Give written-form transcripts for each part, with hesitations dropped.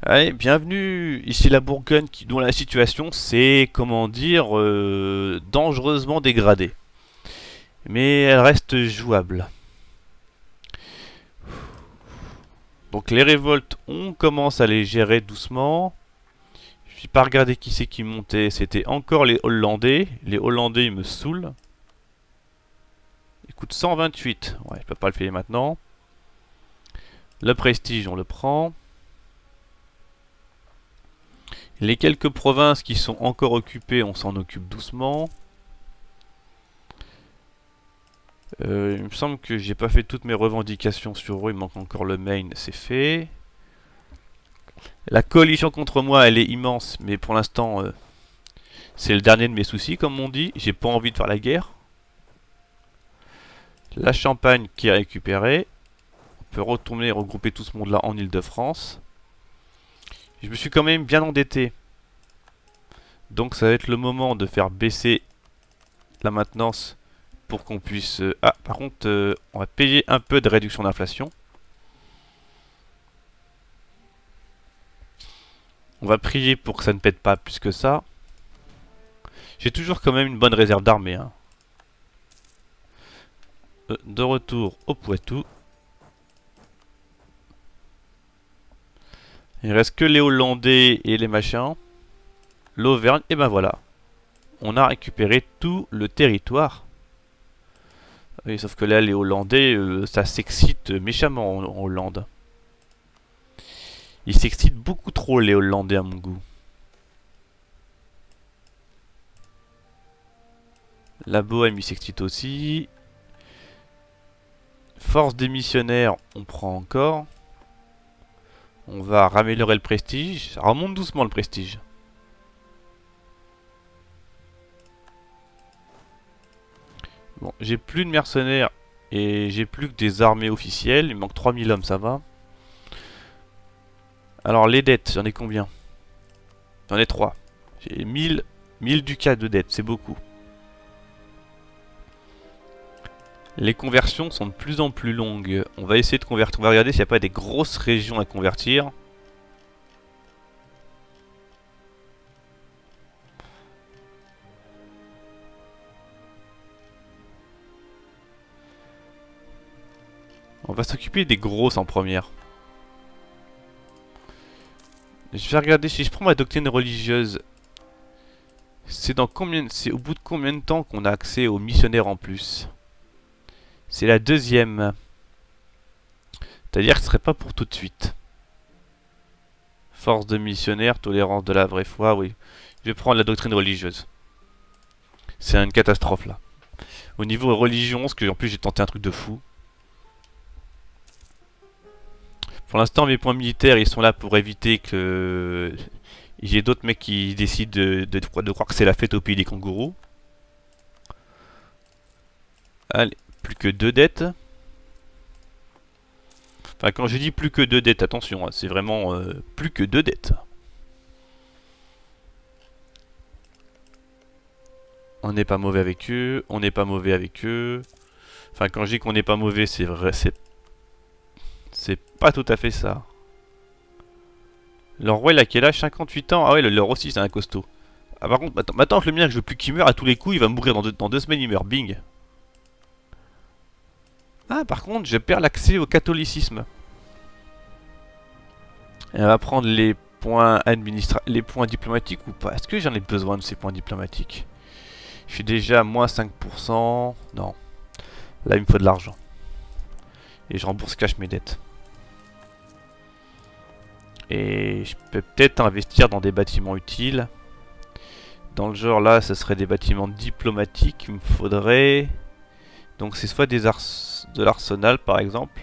Allez, bienvenue, ici la Bourgogne dont la situation c'est, comment dire, dangereusement dégradée. Mais elle reste jouable. Donc les révoltes, on commence à les gérer doucement. Je n'ai pas regardé qui c'est qui montait, c'était encore les Hollandais. Les Hollandais ils me saoulent. Ils coûtent 128, ouais je peux pas le payer maintenant. Le prestige on le prend. Les quelques provinces qui sont encore occupées, on s'en occupe doucement. Il me semble que j'ai pas fait toutes mes revendications sur eux, il manque encore le Maine, c'est fait. La coalition contre moi, elle est immense, mais pour l'instant, c'est le dernier de mes soucis, comme on dit. J'ai pas envie de faire la guerre. La Champagne qui est récupérée. On peut retourner et regrouper tout ce monde-là en Île-de-France. Je me suis quand même bien endetté. Donc ça va être le moment de faire baisser la maintenance pour qu'on puisse... Ah, par contre, on va payer un peu de réduction d'inflation. On va prier pour que ça ne pète pas plus que ça. J'ai toujours quand même une bonne réserve d'armée. Hein. De retour au Poitou. Il reste que les Hollandais et les machins. L'Auvergne, et ben voilà. On a récupéré tout le territoire. Oui, sauf que là, les Hollandais, ça s'excite méchamment en Hollande. Ils s'excitent beaucoup trop, les Hollandais, à mon goût. La Bohème, il s'excite aussi. Force des missionnaires, on prend encore. On va améliorer le prestige. Ça remonte doucement le prestige. Bon, j'ai plus de mercenaires et j'ai plus que des armées officielles. Il me manque 3000 hommes, ça va. Alors les dettes, j'en ai combien? J'en ai 3. J'ai 1000 ducats de dettes, c'est beaucoup. Les conversions sont de plus en plus longues. On va essayer de convertir. On va regarder s'il n'y a pas des grosses régions à convertir. On va s'occuper des grosses en première. Je vais regarder si je prends ma doctrine religieuse. C'est au bout de combien de temps qu'on a accès aux missionnaires en plus? C'est la deuxième. C'est-à-dire que ce serait pas pour tout de suite. Force de missionnaire, tolérance de la vraie foi, oui. Je vais prendre la doctrine religieuse. C'est une catastrophe là. Au niveau religion, parce que en plus j'ai tenté un truc de fou. Pour l'instant mes points militaires ils sont là pour éviter que j'ai d'autres mecs qui décident de croire que c'est la fête au pays des kangourous. Allez, plus que 2 dettes. Enfin quand je dis plus que 2 dettes, attention, hein, c'est vraiment plus que 2 dettes. On n'est pas mauvais avec eux, on n'est pas mauvais avec eux. Enfin quand je dis qu'on n'est pas mauvais, c'est vrai, c'est pas tout à fait ça. Leur roi il a quel âge? 58 ans? Ah ouais, leur aussi c'est un costaud. Ah par contre, maintenant que le mien que je veux plus qu'il meure à tous les coups, il va mourir dans 2 semaines, il meurt, bing. Ah par contre, je perds l'accès au catholicisme. Et on va prendre les points les points diplomatiques ou pas? Est-ce que j'en ai besoin de ces points diplomatiques? Je suis déjà à moins 5%. Non. Là il me faut de l'argent. Et je rembourse cash mes dettes. Et je peux peut-être investir dans des bâtiments utiles. Dans le genre là, ce serait des bâtiments diplomatiques. Il me faudrait... Donc c'est soit de l'arsenal par exemple.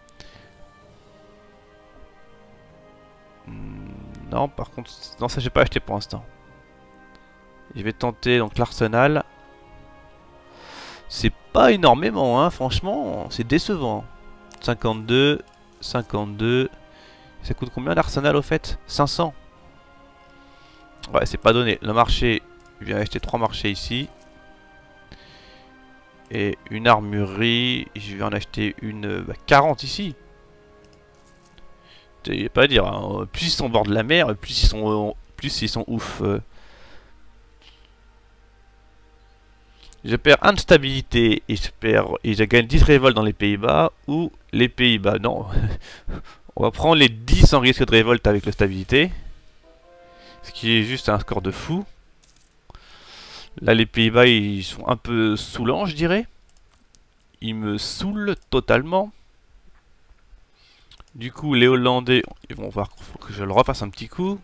Non, par contre... Non, ça j'ai pas acheté pour l'instant. Je vais tenter donc l'arsenal. C'est pas énormément, hein, franchement. C'est décevant. 52, 52... Ça coûte combien l'arsenal au fait? 500. Ouais, c'est pas donné. Le marché, je viens acheter 3 marchés ici. Et une armurerie, je vais en acheter une 40 ici. y a pas à dire, hein. Plus ils sont au bord de la mer, plus ils sont ouf. Je perds 1 de stabilité et je gagne 10 révoltes dans les Pays-Bas ou les Pays-Bas. Non, on va prendre les 10 sans risque de révolte avec la stabilité. Ce qui est juste un score de fou. Là, les Pays-Bas, ils sont un peu saoulants, je dirais. Ils me saoulent totalement. Du coup, les Hollandais, ils vont voir qu'il faut que je le refasse un petit coup.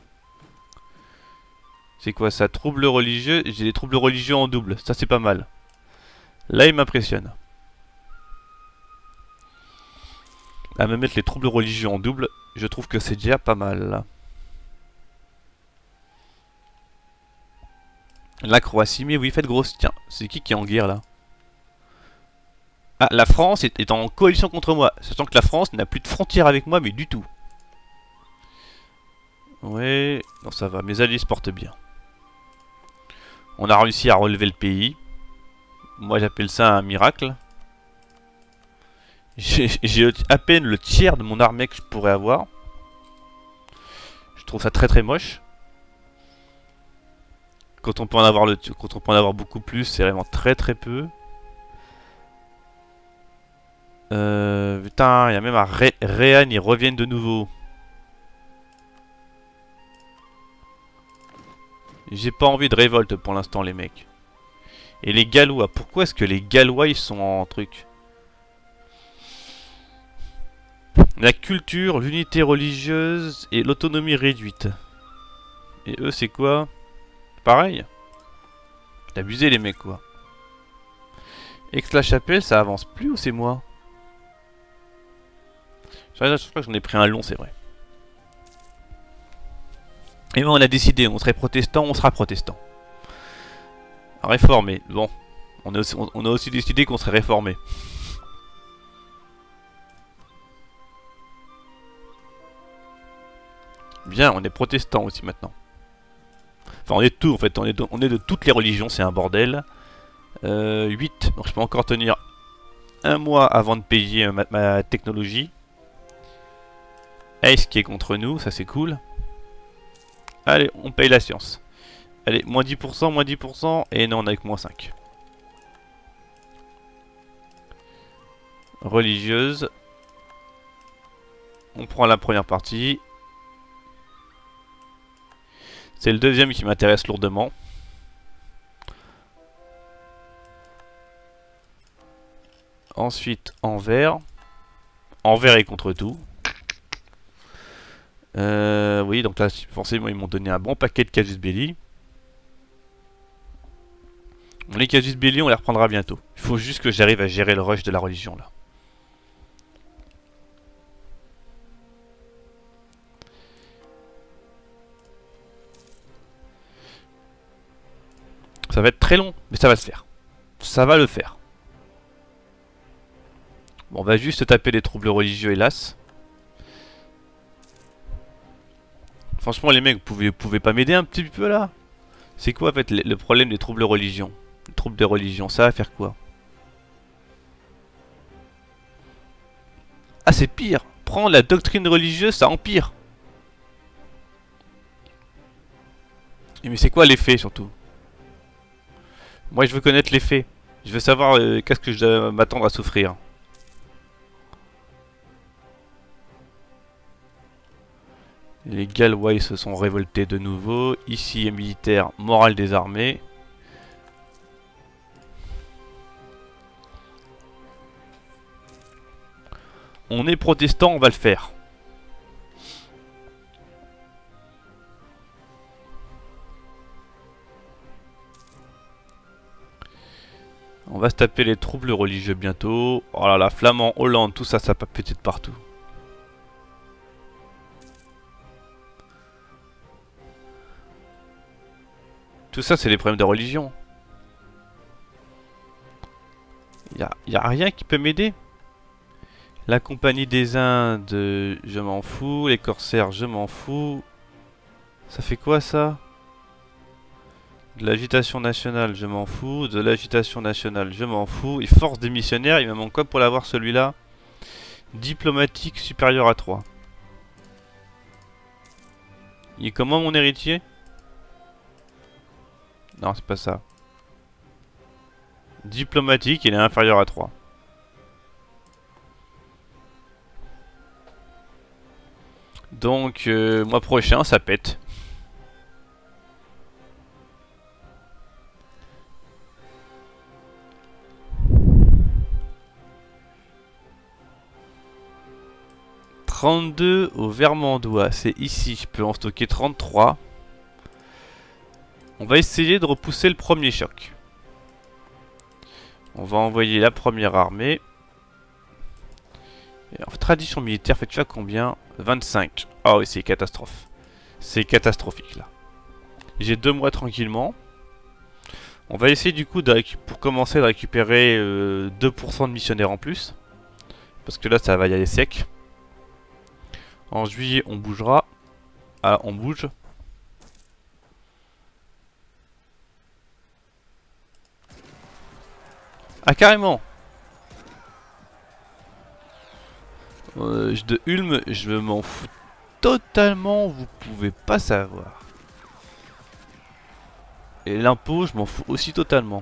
C'est quoi ça? Troubles religieux. J'ai des troubles religieux en double. Ça, c'est pas mal. Là, il m'impressionne. À me mettre les troubles religieux en double, je trouve que c'est déjà pas mal. La Croatie, mais oui, faites grosse. Tiens, c'est qui est en guerre là? Ah, la France est en coalition contre moi. Sachant que la France n'a plus de frontières avec moi, mais du tout. Ouais, non, ça va. Mes alliés se portent bien. On a réussi à relever le pays. Moi, j'appelle ça un miracle. J'ai à peine le tiers de mon armée que je pourrais avoir. Je trouve ça très très moche. Quand on peut en avoir beaucoup plus, c'est vraiment très très peu. Putain, il y a même un Réan, ils reviennent de nouveau. J'ai pas envie de révolte pour l'instant, les mecs. Et les Gallois, pourquoi est-ce que les Gallois ils sont en truc? La culture, l'unité religieuse et l'autonomie réduite. Et eux, c'est quoi? Pareil. T'abusé les mecs, quoi. Aix-la-Chapelle, ça avance plus ou c'est moi? Je crois que j'en ai pris un long, c'est vrai. Et ben on a décidé, on serait protestant, on sera protestant. Réformé, bon. On a aussi décidé qu'on serait réformé. Bien, on est protestant aussi maintenant. Enfin, on est de tout en fait, on est de toutes les religions, c'est un bordel. 8, donc je peux encore tenir un mois avant de payer ma technologie. Ace qui est contre nous, ça c'est cool. Allez, on paye la science. Allez, moins 10%, et non, on a que moins 5. Religieuse. On prend la première partie. C'est le deuxième qui m'intéresse lourdement. Ensuite, Anvers. Anvers est contre tout. Oui, donc là, forcément, ils m'ont donné un bon paquet de Casus Belli. Bon, les Casus Belli, on les reprendra bientôt. Il faut juste que j'arrive à gérer le rush de la religion, là. Ça va être très long, mais ça va se faire. Ça va le faire. Bon, on va juste taper les troubles religieux, hélas. Franchement, les mecs, vous pouvez pas m'aider un petit peu, là? C'est quoi, en fait, le problème des troubles religion? Les troubles de religion, ça va faire quoi? Ah, c'est pire! Prendre la doctrine religieuse, ça empire! Et mais c'est quoi l'effet, surtout? Moi, je veux connaître l'effet. Je veux savoir qu'est-ce que je dois m'attendre à souffrir. Les Gallois ils se sont révoltés de nouveau. Ici, militaire, morale des armées. On est protestant, on va le faire. On va se taper les troubles religieux bientôt. Oh là là, Flamand, Hollande, tout ça, ça va péter de partout. Tout ça, c'est des problèmes de religion. Y a rien qui peut m'aider. La compagnie des Indes, je m'en fous. Les corsaires, je m'en fous. Ça fait quoi, ça? De l'agitation nationale, je m'en fous. De l'agitation nationale, je m'en fous. Et force des missionnaires, il me manque quoi pour l'avoir celui-là? Diplomatique supérieur à 3. Il est comment mon héritier? Non, c'est pas ça. Diplomatique, il est inférieur à 3. Donc, mois prochain, ça pète. « 32 au Vermandois, c'est ici, je peux en stocker 33. On va essayer de repousser le premier choc. On va envoyer la première armée. Et en tradition militaire, faites-tu à combien? 25. Ah oui, c'est catastrophe. C'est catastrophique là. J'ai 2 mois tranquillement. On va essayer du coup, pour commencer, de récupérer 2% de missionnaires en plus. Parce que là, ça va y aller sec. En juillet, on bougera. Ah, on bouge. Ah, carrément. De Ulm, je m'en fous totalement, vous pouvez pas savoir. Et l'impôt, je m'en fous aussi totalement.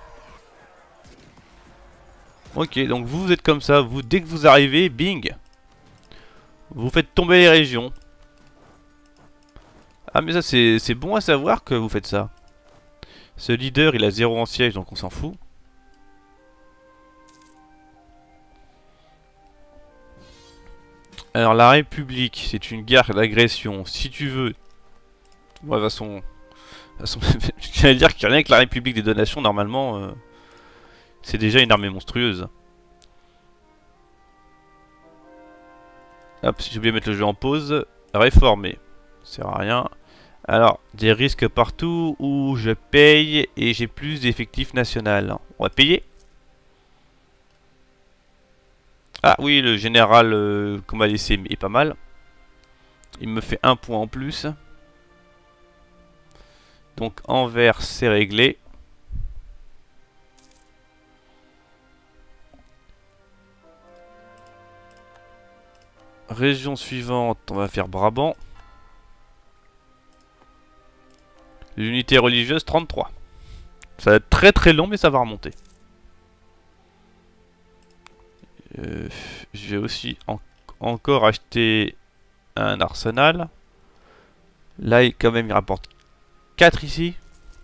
Ok, donc vous êtes comme ça, vous, dès que vous arrivez, bing, vous faites tomber les régions. Ah mais ça c'est bon à savoir que vous faites ça. Ce leader, il a 0 en siège, donc on s'en fout. Alors la République, c'est une guerre d'agression. Si tu veux... Moi, de toute façon j'allais dire qu'il n'y a rien que la République des donations, normalement, c'est déjà une armée monstrueuse. Hop, j'ai oublié de mettre le jeu en pause. Réformer, ça sert à rien. Alors, des risques partout où je paye et j'ai plus d'effectifs national. On va payer. Ah oui, le général qu'on m'a laissé est pas mal. Il me fait 1 point en plus. Donc Anvers, c'est réglé. Région suivante, on va faire Brabant. L'unité religieuse, 33. Ça va être très très long, mais ça va remonter. Je vais aussi encore acheter un arsenal. Là, quand même, il rapporte 4 ici.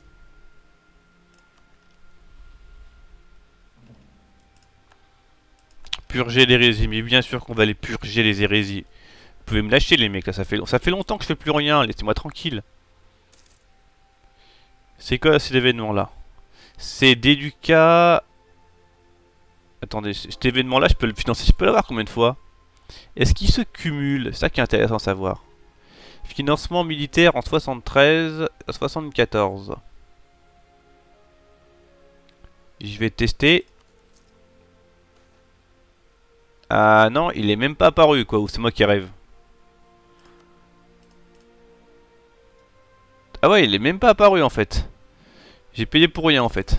Purger l'hérésie, mais bien sûr qu'on va les purger les hérésies. Vous pouvez me lâcher les mecs, là, ça fait longtemps que je fais plus rien, laissez-moi tranquille. C'est quoi cet événement là? C'est d'Educa. Attendez, cet événement là, je peux le financer, je peux l'avoir combien de fois? Est-ce qu'il se cumule? C'est ça qui est intéressant à savoir. Financement militaire en 73 à 74. Je vais tester. Ah non, il est même pas apparu quoi, ou c'est moi qui rêve. Ah ouais, il est même pas apparu en fait. J'ai payé pour rien en fait.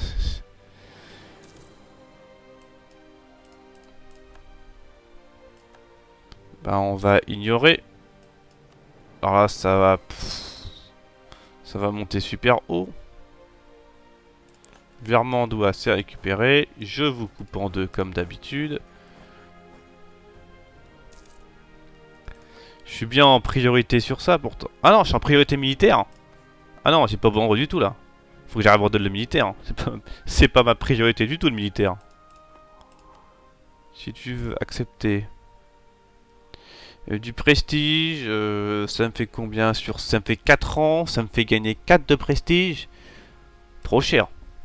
Bah on va ignorer. Alors là ça va... ça va monter super haut. Vermandois c'est récupéré. Je vous coupe en deux comme d'habitude. Je suis bien en priorité sur ça pourtant. Ah non, je suis en priorité militaire. Ah non, j'ai pas vendre du tout là. Faut que j'arrive à le militaire. C'est pas ma priorité du tout le militaire. Si tu veux accepter. Du prestige, ça me fait combien sur... Ça me fait 4 ans, ça me fait gagner 4 de prestige. Trop cher.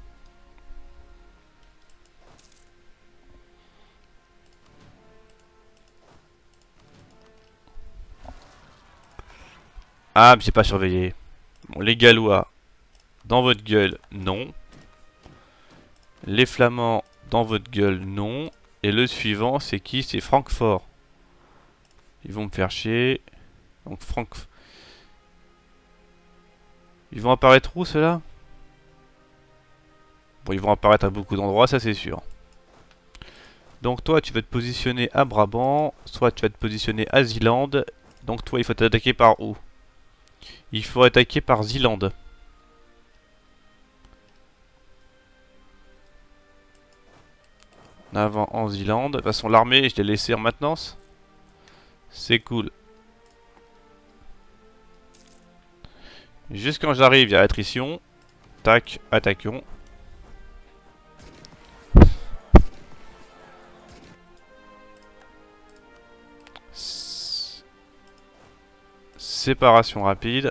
Ah, mais j'ai pas surveillé. Bon, les Gallois, dans votre gueule, non. Les Flamands, dans votre gueule, non. Et le suivant, c'est qui? C'est Francfort. Ils vont me faire chier. Donc ils vont apparaître où ceux-là? Bon, ils vont apparaître à beaucoup d'endroits, ça c'est sûr. Donc toi, tu vas te positionner à Brabant. Soit tu vas te positionner à Zeeland. Donc toi, il faut t'attaquer par où? Il faut attaquer par Zeeland. En avant en Zeeland. De toute façon, l'armée, je l'ai laissée en maintenance. C'est cool. Juste quand j'arrive, il y a l'attrition. Tac, attaquons. Séparation rapide.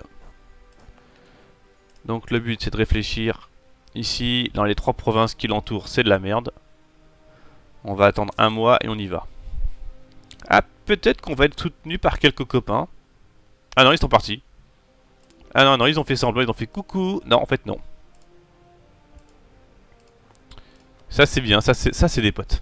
Donc le but c'est de réfléchir. Ici, dans les 3 provinces qui l'entourent, c'est de la merde. On va attendre un mois et on y va. Ah, peut-être qu'on va être soutenu par quelques copains. Ah non, ils sont partis. Ah non, non, ils ont fait semblant, ils ont fait coucou. Non, en fait non. Ça c'est bien, ça c'est des potes.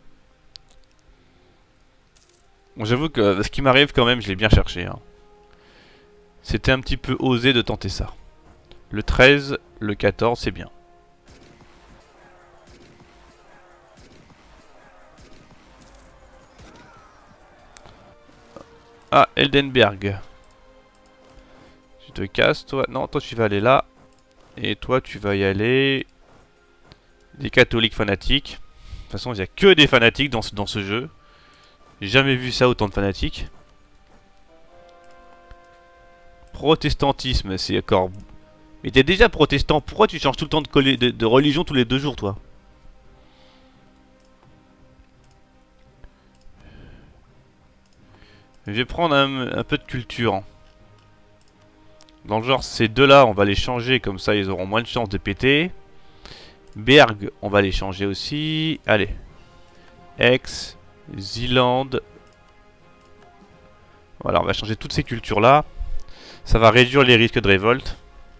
Bon, j'avoue que ce qui m'arrive quand même, je l'ai bien cherché. Hein. C'était un petit peu osé de tenter ça. Le 13, le 14, c'est bien. Ah, Eldenberg. Tu te casses, toi. Non, toi tu vas aller là. Et toi tu vas y aller. Des catholiques fanatiques. De toute façon, il n'y a que des fanatiques dans ce jeu. J'ai jamais vu ça, autant de fanatiques. Protestantisme, c'est encore... Mais t'es déjà protestant, pourquoi tu changes tout le temps de religion tous les 2 jours, toi? Je vais prendre un peu de culture. Dans le genre, ces deux-là, on va les changer, comme ça ils auront moins de chances de péter. Berg, on va les changer aussi. Allez. Aix, Zeeland. Voilà, on va changer toutes ces cultures-là. Ça va réduire les risques de révolte.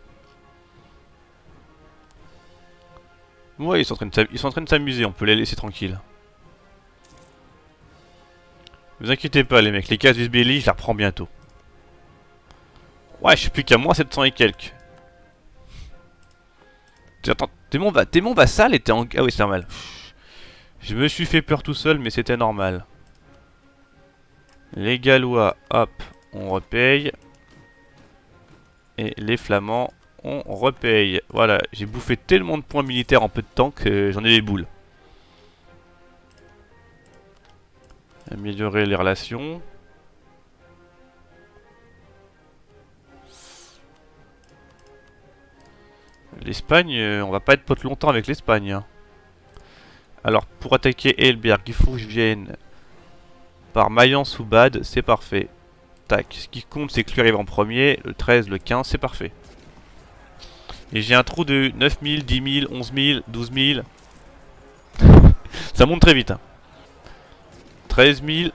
Ouais, ils sont en train de s'amuser, on peut les laisser tranquilles. Ne vous inquiétez pas les mecs, les casus belli, je la reprends bientôt. Ouais, je suis plus qu'à moins 700 et quelques. Attends, t'es mon vassal et t'es en... Ah oui, c'est normal. Je me suis fait peur tout seul, mais c'était normal. Les Gallois, hop, on repaye. Et les Flamands, on repaye. Voilà, j'ai bouffé tellement de points militaires en peu de temps que j'en ai les boules. Améliorer les relations. L'Espagne, on va pas être pote longtemps avec l'Espagne. Hein. Alors, pour attaquer Elberg, il faut que je vienne par Mayence ou Bade, c'est parfait. Tac, ce qui compte, c'est que lui arrive en premier. Le 13, le 15, c'est parfait. Et j'ai un trou de 9000, 10 000, 11 000, 12 000. Ça monte très vite. Hein. 13 000.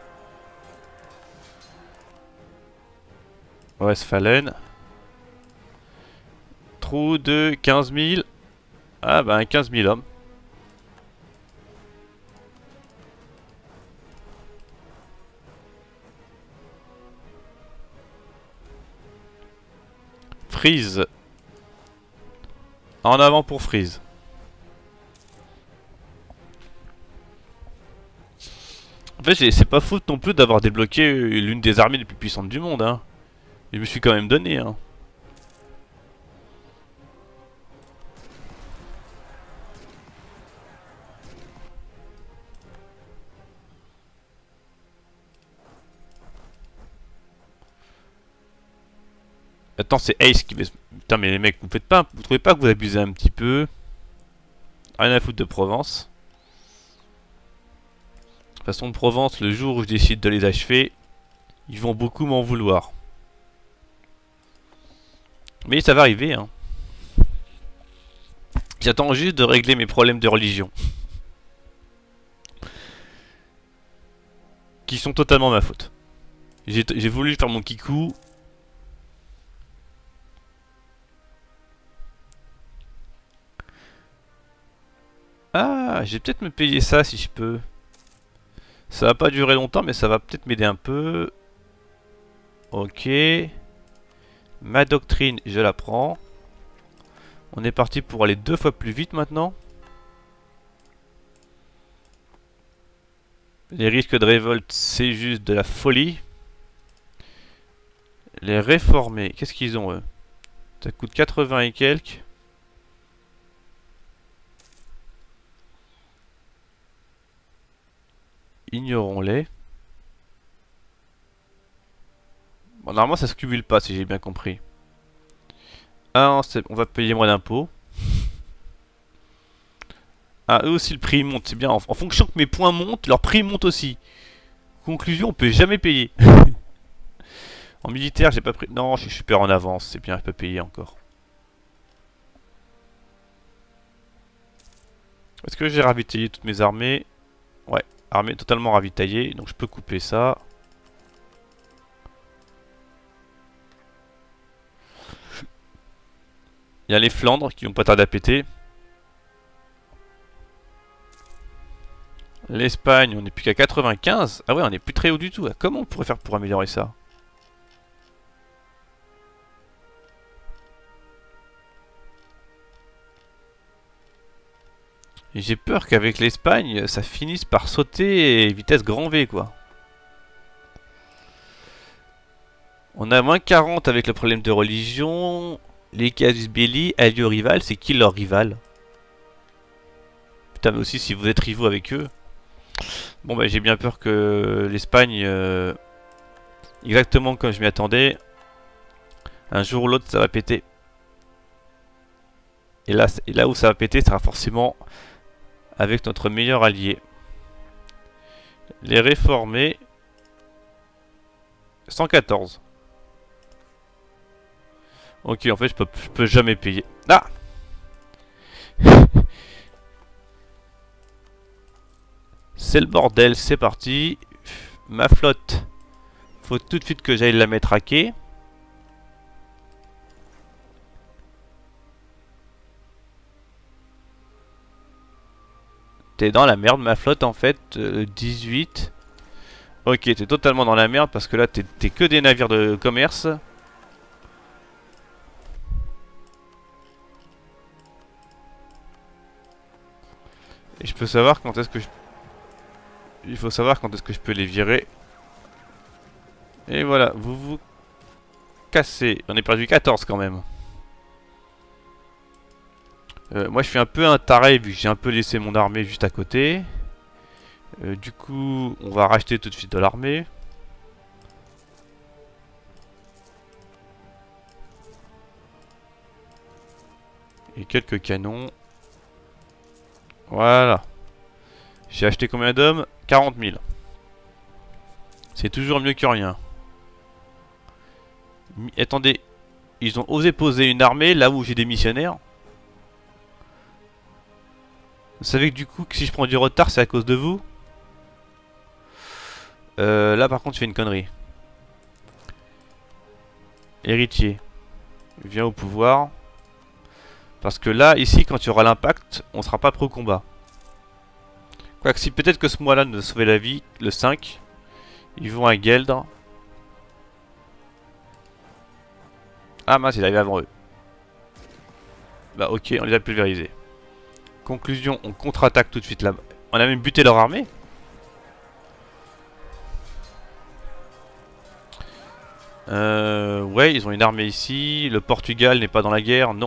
Westphalen. Trou de 15 000. Ah ben 15 000 hommes. Freeze. En avant pour Freeze. En fait, c'est pas faute non plus d'avoir débloqué l'une des armées les plus puissantes du monde. Hein. Je me suis quand même donné. Hein. Attends, c'est Ace qui va... Putain, mais les mecs, vous faites pas... Vous trouvez pas que vous abusez un petit peu? Rien à foutre de Provence. De toute façon, Provence, le jour où je décide de les achever, ils vont beaucoup m'en vouloir. Mais ça va arriver, hein. J'attends juste de régler mes problèmes de religion. Qui sont totalement ma faute. J'ai voulu faire mon kikou. Ah, je vais peut-être me payer ça si je peux. Ça va pas durer longtemps, mais ça va peut-être m'aider un peu. Ok. Ma doctrine, je la prends. On est parti pour aller 2 fois plus vite maintenant. Les risques de révolte, c'est juste de la folie. Les réformés, qu'est-ce qu'ils ont eux? Ça coûte 80 et quelques. Ignorons-les. Bon, normalement ça se cumule pas si j'ai bien compris. Ah, on va payer moins d'impôts. Ah, eux aussi le prix monte, c'est bien. En fonction que mes points montent, leur prix monte aussi. Conclusion, on peut jamais payer. En militaire, j'ai pas pris. Non, je suis super en avance, c'est bien, je peux payer encore. Est-ce que j'ai ravitaillé toutes mes armées? Ouais, armée totalement ravitaillée, donc je peux couper ça. Il y a les Flandres qui vont pas tarder à péter. L'Espagne, on n'est plus qu'à 95. Ah ouais, on n'est plus très haut du tout. Comment on pourrait faire pour améliorer ça? Et j'ai peur qu'avec l'Espagne, ça finisse par sauter vitesse grand V, quoi. On a moins 40 avec le problème de religion. Les casus belli, alliés rival, c'est qui leur rival? Putain, mais aussi si vous êtes rivaux avec eux. Bon, bah j'ai bien peur que l'Espagne, exactement comme je m'y attendais, un jour ou l'autre ça va péter. Et là où ça va péter, ça sera forcément avec notre meilleur allié. Les réformés. 114. Ok, en fait, je peux jamais payer. Ah! C'est le bordel, c'est parti. Ma flotte. Faut tout de suite que j'aille la mettre à quai. T'es dans la merde, ma flotte, en fait. 18. Ok, t'es totalement dans la merde parce que là, t'es que des navires de commerce. Et je peux savoir quand est-ce que je... Il faut savoir quand est-ce que je peux les virer. Et voilà, vous vous cassez. On est perdu 14 quand même. Moi je suis un peu un taré vu que j'ai un peu laissé mon armée juste à côté. Du coup, on va racheter tout de suite de l'armée. Et quelques canons. Voilà. J'ai acheté combien d'hommes? 40 000. C'est toujours mieux que rien. Attendez, ils ont osé poser une armée là où j'ai des missionnaires. Vous savez que du coup, que si je prends du retard, c'est à cause de vous. Là par contre, je fais une connerie. Héritier, viens au pouvoir. Parce que là, ici, quand il y aura l'impact, on sera pas pro combat. Quoique si peut-être que ce mois-là nous a sauvé la vie, le 5, ils vont à Gueldre. Ah mince, il est arrivé avant eux. Bah ok, on les a pulvérisés. Conclusion, on contre-attaque tout de suite là-bas. On a même buté leur armée. Ouais, ils ont une armée ici. Le Portugal n'est pas dans la guerre, non.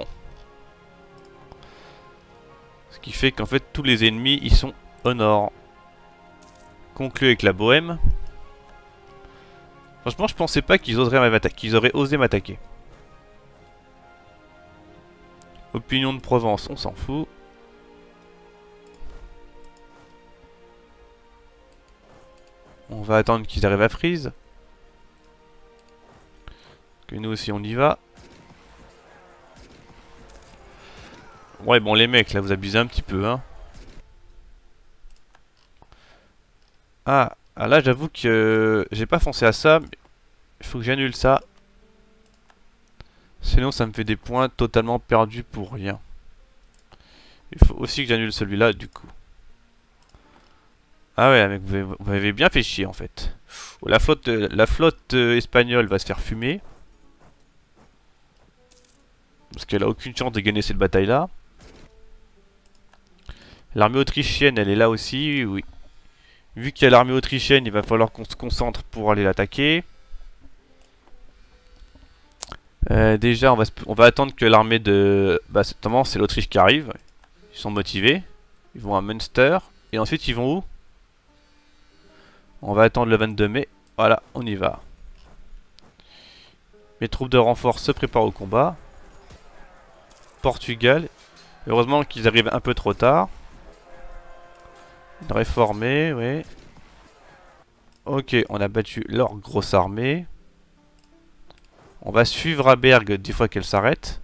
Ce qui fait qu'en fait, tous les ennemis, ils sont au nord. Conclu avec la Bohème. Franchement, je pensais pas qu'ils auraient osé m'attaquer. Opinion de Provence, on s'en fout. On va attendre qu'ils arrivent à Frise. Que nous aussi on y va. Ouais bon les mecs là vous abusez un petit peu hein. Ah là j'avoue que j'ai pas foncé à ça. Mais il faut que j'annule ça. Sinon ça me fait des points totalement perdus pour rien. Il faut aussi que j'annule celui-là du coup. Ah ouais mec vous m'avez bien fait chier en fait. La flotte espagnole va se faire fumer. Parce qu'elle a aucune chance de gagner cette bataille là. L'armée autrichienne elle est là aussi, oui. Vu qu'il y a l'armée autrichienne il va falloir qu'on se concentre pour aller l'attaquer. Déjà, on va attendre que l'armée de... Bah, notamment, c'est l'Autriche qui arrive. Ils sont motivés. Ils vont à Münster. Et ensuite, ils vont où? On va attendre le 22 mai. Voilà, on y va. Mes troupes de renfort se préparent au combat. Portugal. Heureusement qu'ils arrivent un peu trop tard. Réformés, oui. Ok, on a battu leur grosse armée. On va suivre à Berg des fois qu'elle s'arrête.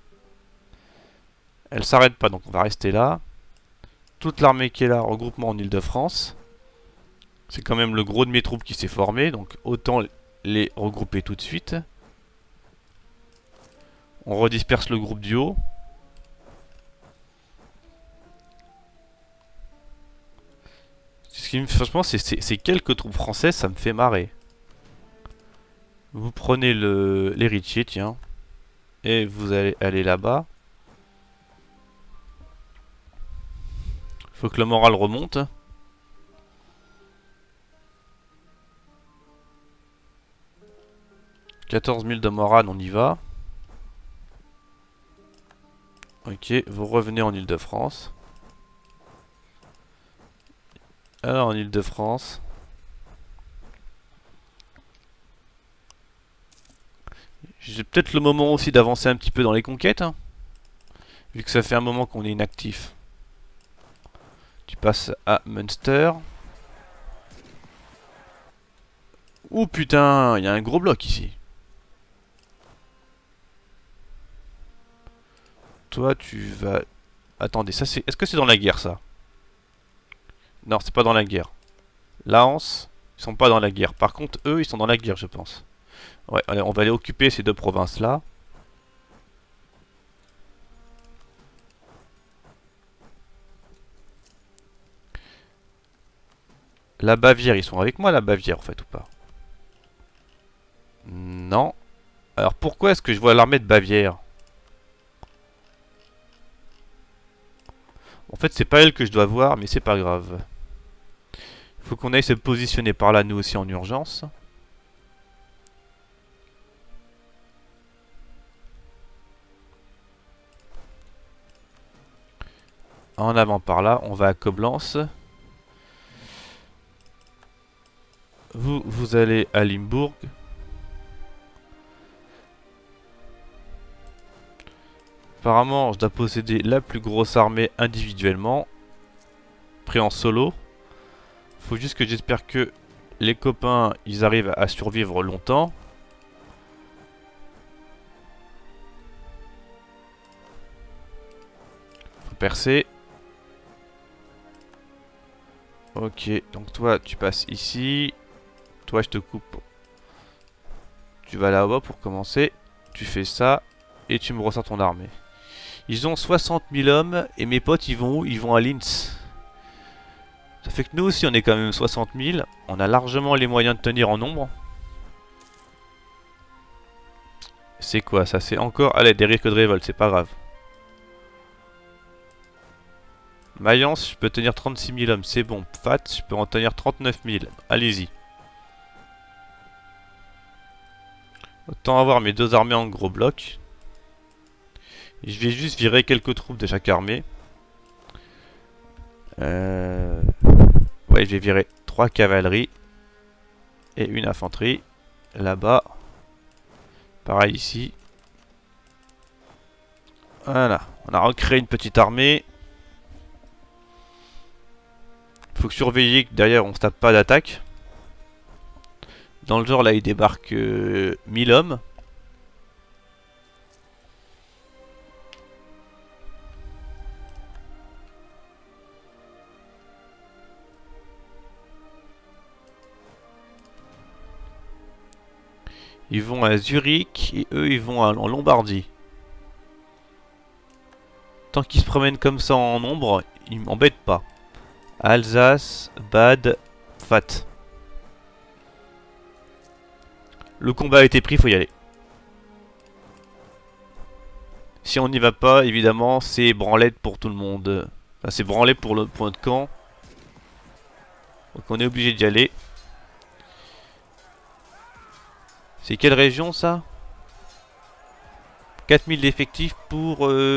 Elle s'arrête pas, donc on va rester là. Toute l'armée qui est là, regroupement en Île-de-France. C'est quand même le gros de mes troupes qui s'est formé, donc autant les regrouper tout de suite. On redisperse le groupe du haut. Franchement, ces quelques troupes françaises, ça me fait marrer. Vous prenez l'héritier, tiens. Et vous allez aller là-bas. Faut que le moral remonte. « 14 000 de morale, on y va. » Ok, vous revenez en Île-de-France. Alors, en Île-de-France. J'ai peut-être le moment aussi d'avancer un petit peu dans les conquêtes. Hein, vu que ça fait un moment qu'on est inactif. Tu passes à Münster. Oh putain, il y a un gros bloc ici. Toi, tu vas... Attendez, ça c'est... Est-ce que c'est dans la guerre, ça? Non, c'est pas dans la guerre. Lens, ils sont pas dans la guerre. Par contre, eux, ils sont dans la guerre, je pense. Ouais, allez, on va aller occuper ces deux provinces-là. La Bavière, ils sont avec moi, la Bavière, en fait, ou pas? Non. Alors, pourquoi est-ce que je vois l'armée de Bavière? En fait, c'est pas elle que je dois voir, mais c'est pas grave. Faut qu'on aille se positionner par là, nous aussi, en urgence. En avant par là, on va à Coblence. Vous allez à Limbourg. Apparemment, je dois posséder la plus grosse armée individuellement. Pris en solo. Faut juste que j'espère que les copains, ils arrivent à survivre longtemps. Faut percer. Ok, donc toi, tu passes ici. Toi, je te coupe. Tu vas là-bas pour commencer. Tu fais ça. Et tu me ressors ton armée. Ils ont 60 000 hommes. Et mes potes, ils vont où? Ils vont à Linz. Ça fait que nous aussi, on est quand même 60 000. On a largement les moyens de tenir en nombre. C'est quoi ça? C'est encore... Allez, des risques de révolte, c'est pas grave. Mayence, je peux tenir 36 000 hommes, c'est bon. Fat, je peux en tenir 39 000. Allez-y. Autant avoir mes deux armées en gros bloc. Et je vais juste virer quelques troupes de chaque armée. Ouais, je vais virer 3 cavaleries. Et une infanterie. Là-bas. Pareil ici. Voilà. On a recréé une petite armée. Faut que surveiller que derrière on se tape pas d'attaque. Dans le genre là il débarque 1000 hommes. Ils vont à Zurich et eux ils vont en Lombardie. Tant qu'ils se promènent comme ça en nombre, ils m'embêtent pas. Alsace, Bade, Fat. Le combat a été pris, faut y aller. Si on n'y va pas, évidemment, c'est branlette pour tout le monde. Enfin, c'est branlette pour notre camp. Donc on est obligé d'y aller. C'est quelle région ça? 4000 d'effectifs pour...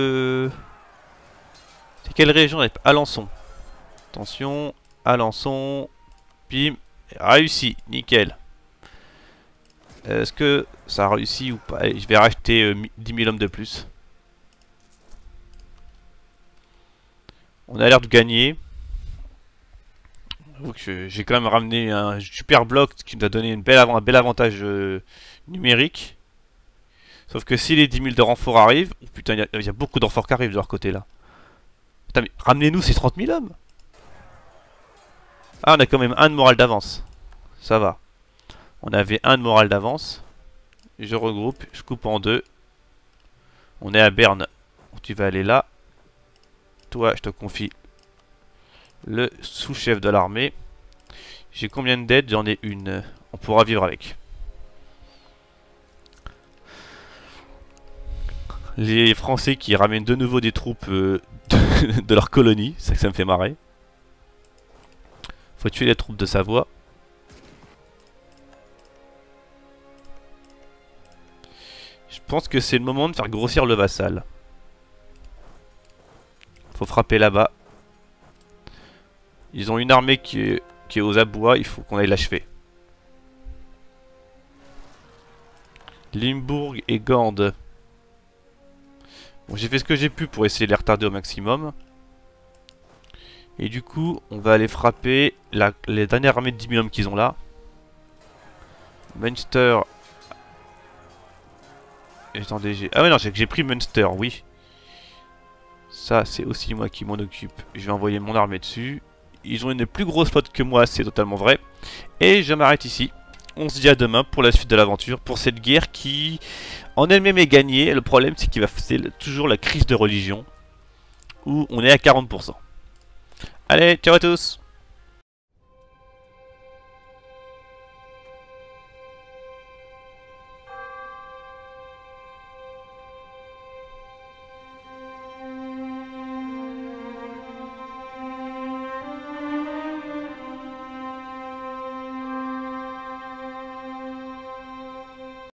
C'est quelle région? Alençon. Attention, Alençon. Bim. Réussi, nickel. Est-ce que ça a réussi ou pas? Allez, je vais racheter 10 000 hommes de plus. On a l'air de gagner. J'ai quand même ramené un super bloc qui nous a donné un bel avantage numérique. Sauf que si les 10 000 de renforts arrivent... Oh putain, il y a beaucoup de renforts qui arrivent de leur côté là. Putain, mais ramenez-nous ces 30 000 hommes. Ah, on a quand même un de morale d'avance. Ça va. On avait un de morale d'avance. Je regroupe, je coupe en deux. On est à Berne. Tu vas aller là. Toi, je te confie le sous-chef de l'armée. J'ai combien d'aides? J'en ai une. On pourra vivre avec. Les Français qui ramènent de nouveau des troupes de leur colonie. C'est ça que ça me fait marrer. Faut tuer les troupes de Savoie. Je pense que c'est le moment de faire grossir le vassal. Faut frapper là-bas. Ils ont une armée qui est aux abois. Il faut qu'on aille l'achever. Limbourg et Gand. Bon, j'ai fait ce que j'ai pu pour essayer de les retarder au maximum. Et du coup, on va aller frapper les dernières armées de 10 000 hommes qu'ils ont là. Münster. Attendez, ah ouais non, j'ai pris Münster, oui. Ça, c'est aussi moi qui m'en occupe. Je vais envoyer mon armée dessus. Ils ont une plus grosse flotte que moi, c'est totalement vrai. Et je m'arrête ici. On se dit à demain pour la suite de l'aventure. Pour cette guerre qui, en elle-même, est gagnée. Le problème, c'est qu'il va c'est toujours la crise de religion. Où on est à 40%. Allez, ciao à tous!